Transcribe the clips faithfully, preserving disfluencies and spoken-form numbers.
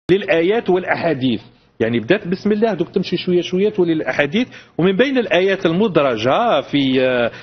للآيات والأحاديث. يعني بدات بسم الله دوك تمشي شويه شويه تولي الاحاديث، ومن بين الايات المدرجه في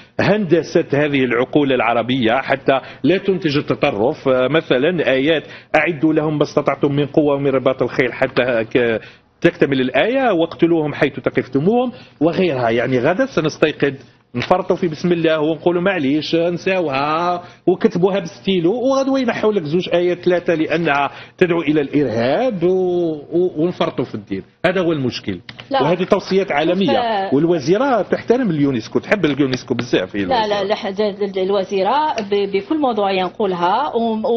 هندسه هذه العقول العربيه حتى لا تنتج التطرف، مثلا ايات اعدوا لهم ما استطعتم من قوه ومن رباط الخيل حتى تكتمل الايه، واقتلوهم حيث ثقفتموهم وغيرها. يعني غدا سنستيقظ نفرطوا في بسم الله ونقولوا معليش نساوها وكتبوها بالستيلو، وغدوه ينحوا لك زوج ايات ثلاثه لانها تدعو الى الارهاب و... ونفرطوا في الدين. هذا هو المشكل. وهذه توصيات عالميه، والوزيره تحترم اليونسكو، تحب اليونسكو بزاف. لا لا لا الوزيره بكل موضوع ينقلها،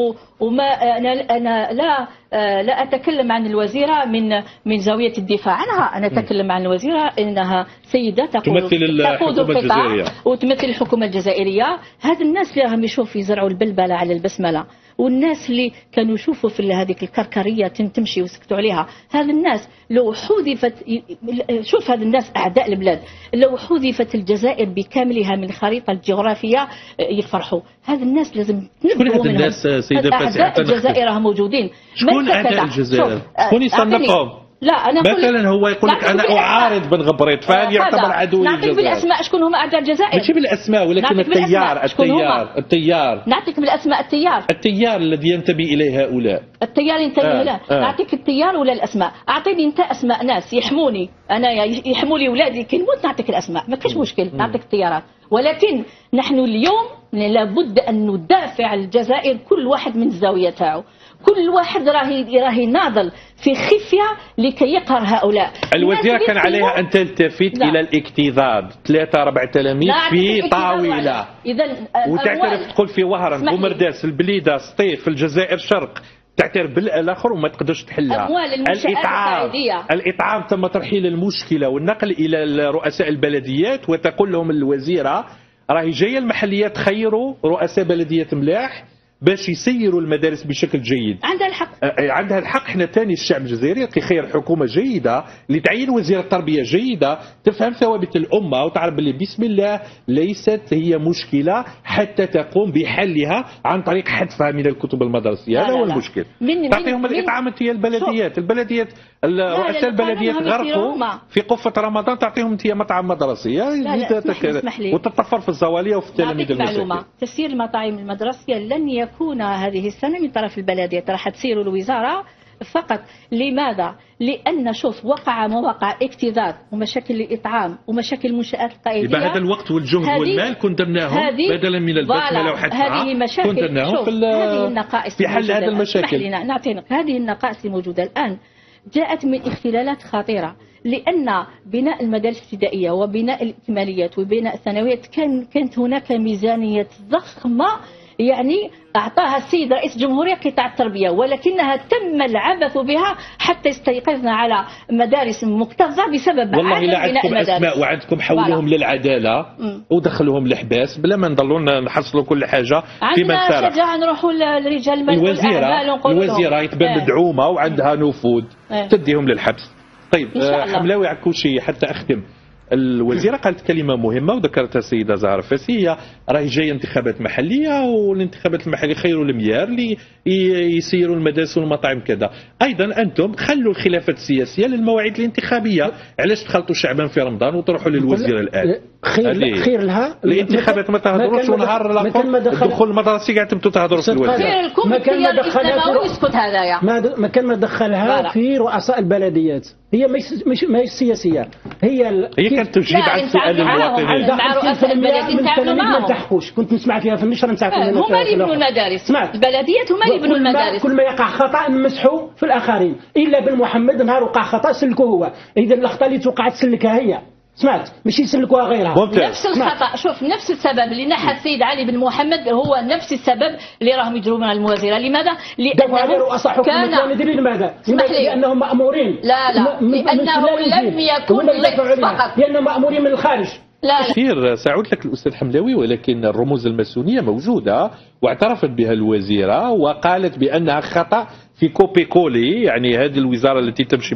وما انا انا لا لا اتكلم عن الوزيره من من زاويه الدفاع عنها، انا اتكلم عن الوزيره انها سيده تقود تمثل الحكومه الجزائريه وتمثل الحكومه الجزائريه. هاد الناس اللي راهم يشوفوا يزرعوا البلبله على البسمله، والناس اللي كانوا يشوفوا في هذيك الكركريه تمشي وسكتوا عليها، هذه الناس لو حذفت، شوف هذه الناس اعداء البلاد، لو حذفت الجزائر بكاملها من الخريطه الجغرافيه يفرحوا. هذه الناس لازم شكون هذه الناس سيده فاتحه؟ اعداء الجزائر راهم موجودين. شكون اعداء الجزائر؟ شكون يصنفهم؟ لا انا مثلا هو يقول لك انا اعارض بن غبريط، فهل يعتبر عدو للجزائر؟ نعطيك بالاسماء شكون هما اعداء الجزائر. ماشي بالاسماء ولكن التيار التيار التيار نعطيك بالاسماء. التيار التيار الذي ينتمي اليه هؤلاء، التيار ينتمي آه. اليه آه. نعطيك التيار ولا الاسماء؟ اعطيني انت اسماء ناس يحموني انا، يحموا لي اولادي كي نموت نعطيك الاسماء، ما كاش مشكل نعطيك التيارات. ولكن نحن اليوم لابد ان ندافع الجزائر كل واحد من الزاويه تاعو، كل واحد راهي راهي ناضل في خفيه لكي يقهر هؤلاء. الوزيره كان عليها ان تلتفت لا. الى الاكتظاظ، ثلاثه اربع تلاميذ في طاوله، اذا وتعترف تقول في وهران ومرداس البليده سطيف في الجزائر شرق، تعترف بالاخر وما تقدرش تحلها. اموال المنشآت السعوديه، الاطعام تم ترحيل المشكله والنقل الى رؤساء البلديات، وتقول لهم الوزيره راهي جايه المحليات تخيروا رؤساء بلديات ملاح باش يسيروا المدارس بشكل جيد. عندها الحق، عندها الحق. احنا ثاني الشعب الجزائري كيخير حكومه جيده اللي تعين وزير التربيه جيده تفهم ثوابت الامه وتعرف باللي بسم الله ليست هي مشكله حتى تقوم بحلها عن طريق حذفها من الكتب المدرسيه. هذا هو المشكل. تعطيهم الاطعام انت البلديات، البلديات رؤساء البلديات غرقوا في قفه رمضان، تعطيهم انت مطعم مدرسي وتتطفر في الزواليه وفي التلاميذ المساكين. تسيير المطاعم المدرسيه لن يكون هذه السنة من طرف البلدية، راح تسير الوزارة فقط. لماذا؟ لأن شوف وقع مواقع اكتظاظ ومشاكل الإطعام ومشاكل المنشآت القائدية. يبقى هذا الوقت والجهد والمال كنت درناهم بدلا من البسملة وحدها، هذه مشاكل. كنت درناهم في, هذه النقائص في حل هذه المشاكل. نعطينك هذه النقائص الموجودة الآن جاءت من اختلالات خطيرة، لأن بناء المدارس الابتدائية وبناء الإكماليات وبناء الثانويات كان كانت هناك ميزانية ضخمة يعني أعطاها السيد رئيس الجمهورية قطاع التربية، ولكنها تم العبث بها حتى استيقظنا على مدارس مكتظة بسبب والله لا عندكم أسماء وعندكم حولوهم للعدالة ودخلوهم للحباس بلا ما نضلوا نحصلوا كل حاجة في من سرح. عندنا شجاعة نروحوا للرجال الوزيرة الوزيرة يتبان مدعومة وعندها نفوذ تديهم للحبس. طيب حملاوي عكوشي حتى أختم، الوزيرة قالت كلمة مهمة وذكرتها السيدة زهرة فاسي، هي راهي جاية انتخابات محلية والانتخابات المحلية خيروا الميار اللي يسيروا المدارس والمطاعم كذا. أيضا أنتم خلوا الخلافات السياسية للمواعيد الانتخابية، علاش تخلطوا شعبان في رمضان وتروحوا للوزيرة الآن؟ خير خير لها الانتخابات ما تهضروش، ونهار الدخول المدرسي قاعد انتم تهضروا في الوزيرة. ما كان ما دخلها يسكت هذايا، ما كان ما دخلها في رؤساء البلديات، هي مش ما هي سياسية، هي هي كانت تجيب على السؤال المواطنين. مع رؤساء البلديات نتعاملوا معهم. ما تحكوش، كنت نسمع فيها في النشرة نتاعكم. هما اللي يبنوا المدارس، البلديات هما اللي يبنوا المدارس. كل ما يقع خطأ نمسحوا في الآخرين، إلا بن محمد نهار وقع خطأ سلكوه هو، إذا الأخطاء اللي توقعت سلكها هي، سمعت ماشي يسلكوها غيرها. نفس الخطأ، شوف نفس السبب اللي نحى السيد علي بن محمد هو نفس السبب اللي راهم يجروا من الموازيره. لماذا؟ لأنه كان لماذا؟ لأنهم مأمورين. لا لا لأنه لم يكن لك فقط، لأنهم مأمورين من الخارج. لا كثير سأعود لك الأستاذ حملاوي، ولكن الرموز الماسونية موجودة واعترفت بها الوزيرة وقالت بأنها خطأ في كوبي كولي، يعني هذه الوزارة التي تمشي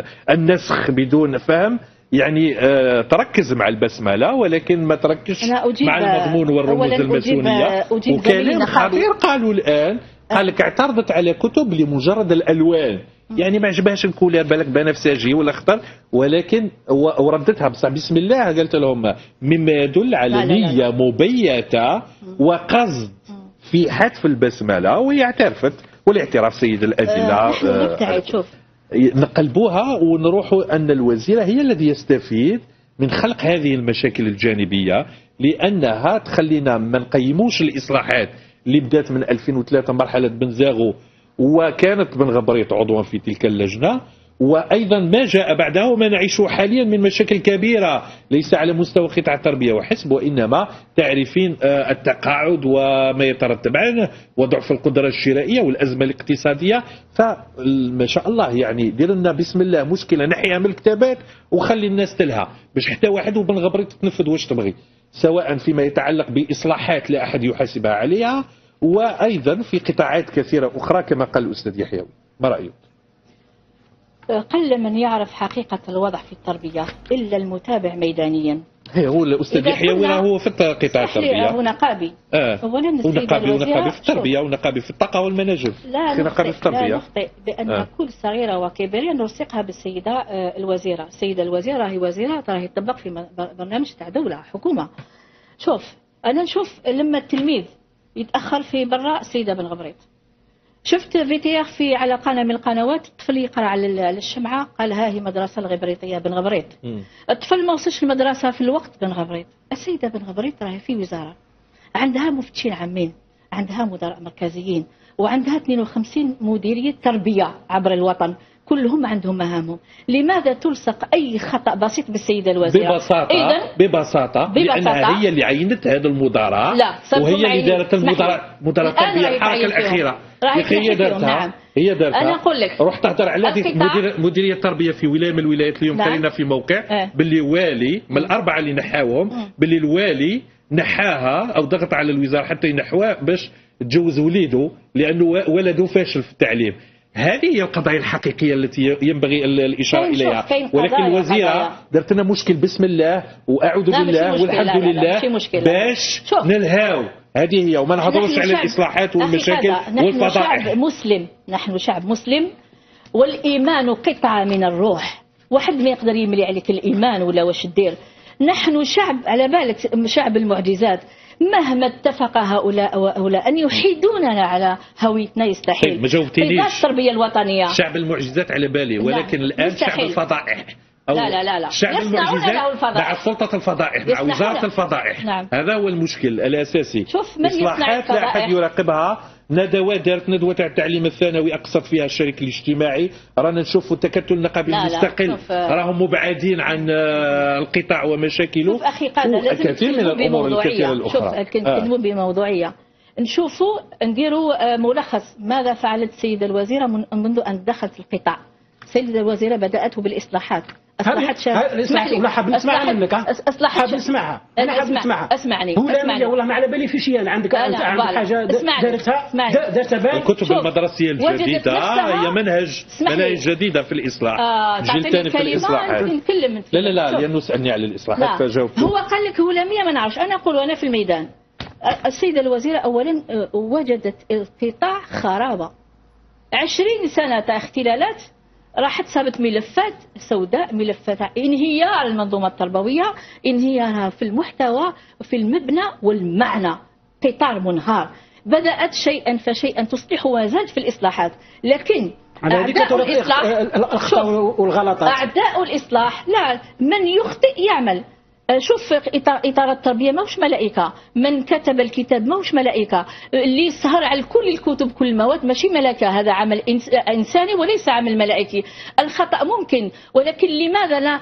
بالنسخ بدون فهم، يعني آه تركز مع البسملة ولكن ما تركزش مع المضمون والرموز الماسونية. وكلام خطير قالوا الآن، قال لك اعترضت على كتب لمجرد الألوان، يعني ما عجبهاش الكولير بالك بنفسجي ولا خضر، ولكن وردتها بصح بسم الله قالت لهم مما يدل على نية مبيتة وقصد في حذف البسملة، وهي اعترفت والاعتراف سيد الأدلة. أه شوف نقلبوها ونروحوا أن الوزير هي الذي يستفيد من خلق هذه المشاكل الجانبية، لأنها تخلينا ما نقيموش الإصلاحات اللي بدات من ألفين وثلاثة مرحلة بنزاغو وكانت بن غبريط عضوا في تلك اللجنة، وأيضا ما جاء بعدها وما نعيشه حاليا من مشاكل كبيرة ليس على مستوى قطاع التربية وحسب، وإنما تعرفين التقاعد وما يترتب عنه وضعف القدرة الشرائية والأزمة الاقتصادية. فما شاء الله يعني دير لنا بسم الله مشكلة نحيها من الكتابات وخلي الناس تلها باش حتى واحد وبن غبريط تنفذ واش تبغي، سواء فيما يتعلق بإصلاحات لا أحد يحاسبها عليها، وأيضا في قطاعات كثيرة أخرى كما قال الأستاذ يحيوي. ما رأيك؟ قل من يعرف حقيقة الوضع في التربية إلا المتابع ميدانيا. هي هو الأستاذ يحيوي هو في قطاع التربية، هو نقابي. آه. أولا ونقابي ونقابي في التربية ونقابي في الطاقة والمناجم. لا نقابي في التربية. لا نخطئ بأن آه. كل صغيرة وكبيرة نلصقها بالسيدة الوزيرة. السيدة الوزيرة راهي وزيرة، راهي تطبق في برنامج تاع دولة حكومة. شوف أنا نشوف لما التلميذ يتأخر في برا السيدة بن غبريط، شفت فيتيار في على قناة من القنوات الطفل يقرأ على الشمعة قال ها هي مدرسة الغبريطية بن غبريط. الطفل ما وصلش المدرسة في الوقت بن غبريط. السيدة بن غبريط راهي في وزارة عندها مفتشين عامين، عندها مدراء مركزيين، وعندها اثنين وخمسين مديرية تربية عبر الوطن، كلهم عندهم مهامهم. لماذا تلصق أي خطأ بسيط بالسيدة الوزيرة؟ ببساطة ببساطة, ببساطة لأنها هي اللي عينت هذا المدراء، وهي اللي دارت المدراء مدراء التربية الحركة الأخيرة. هي دارتها نعم. هي دارتها أنا أقول لك روح تهضر على مدير مديرية التربية في ولاية من الولايات. اليوم نعم. كلنا في موقع اه. باللي والي من الأربعة اللي نحاوهم باللي الوالي نحاها أو ضغط على الوزارة حتى ينحوها باش تجوز وليده لأنه ولده فاشل في التعليم. هذه هي القضايا الحقيقية التي ينبغي الإشارة إليها، ولكن الوزيرة درت لنا مشكل بسم الله وأعوذ بالله والحمد لله باش نلهاو. هذه هي، وما نهضروش على الإصلاحات والمشاكل والفضائح. نحن شعب مسلم، نحن شعب مسلم والإيمان قطعة من الروح، واحد ما يقدر يملي عليك الإيمان ولا واش دير. نحن شعب على بالك شعب المعجزات، مهما اتفق هؤلاء وهؤلاء أن يحيدوننا على هويتنا يستحيل. طيب ما جاوبتنيش. التربية الوطنية شعب المعجزات على بالي، ولكن الآن مستحيل. شعب الفضائح أو لا لا لا, لا. شعب المعجزات مع سلطة الفضائح مع وزارة الفضائح. نعم. هذا هو المشكل الأساسي. شوف من إصلاحات لا أحد يراقبها. ندوات دارت ندوة تاع التعليم الثانوي أقصد فيها الشريك الاجتماعي، رانا نشوفوا التكتل النقابي المستقل راهم مبعدين عن القطاع ومشاكله. شوف أخي قادة لازم كثير من الأمور الكثيرة الأخرى. شوف نتكلموا بموضوعية، نشوفوا نديروا ملخص ماذا فعلت السيدة الوزيرة منذ أن دخلت في القطاع. السيدة الوزيرة بدأته بالإصلاحات. أصلحت شاب اسمح لي، حاب نسمعها منك. أصلحت حاب نسمعها. أنا حاب نسمعها. اسمعني هو لا والله ما على بالي في شيء. أنا عندك عندك حاجة درتها درتها بال. الكتب المدرسية الجديدة هي منهج مناهج جديدة في الإصلاح. جيل ثاني في الإصلاحات. لا لا لا لأنه سألني على الإصلاحات فجاوبت. هو قال لك هو لمية ما نعرفش. أنا أقول وأنا في الميدان السيدة الوزيرة أولا وجدت قطاع خرابة، عشرين سنة تاع اختلالات، راحت صابت ملفات سوداء، ملفات انهيار المنظومة التربوية، انهيارها في المحتوى في المبنى والمعنى، قطار منهار. بدأت شيئا فشيئا تصلح وزاد في الإصلاحات، لكن أعداء الإصلاح الأخطاء والغلطات أعداء الإصلاح لا، من يخطئ يعمل. شوف إطار التربية ماهوش ملائكة، من كتب الكتاب ماهوش ملائكة، اللي سهر على كل الكتب كل المواد ماشي ملائكة، هذا عمل إنساني وليس عمل ملائكي. الخطأ ممكن، ولكن لماذا لا,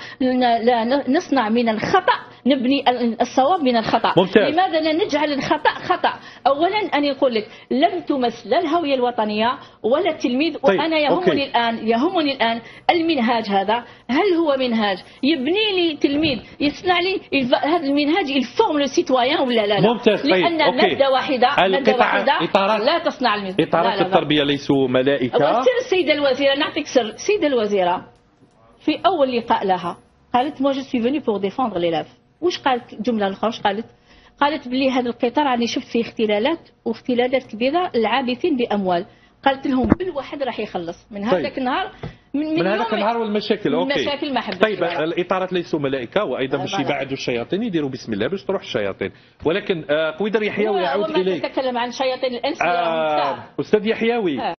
لا نصنع من الخطأ نبني الصواب من الخطأ؟ ممتاز. لماذا لا نجعل الخطأ خطأ؟ أولا أن يقول لك لم تمس لا الهوية الوطنية ولا التلميذ. طيب. وأنا يهمني أوكي. الآن يهمني الآن المنهاج هذا، هل هو منهاج يبني لي تلميذ يصنع لي هذا المنهاج يفورم لو سيتويان ولا لا؟ ممتاز. لأن طيب. مادة واحدة مادة واحدة لا تصنع المنهاج. إطارات لا لا التربية ليسوا ملائكة. وسر السيدة الوزيرة، نعطيك سر. السيدة الوزيرة في أول لقاء لها قالت moi je suis venue pour défendre l'élève. وش قالت الجملة الأخرى؟ وش قالت؟ قالت بلي هذا القطار راني شفت فيه اختلالات واختلالات كبيرة العابثين بأموال. قالت لهم بالواحد راح يخلص من هذاك النهار. من, من هذاك النهار والمشاكل اوكي المشاكل ما حبش. طيب الاطارات ليسوا ملائكه وايضا باش يبعدوا الشياطين يديروا بسم الله باش تروح الشياطين. ولكن قويدر يحيوي يعود اليك. نتكلم عن شياطين الانس. آه استاذ يحيوي.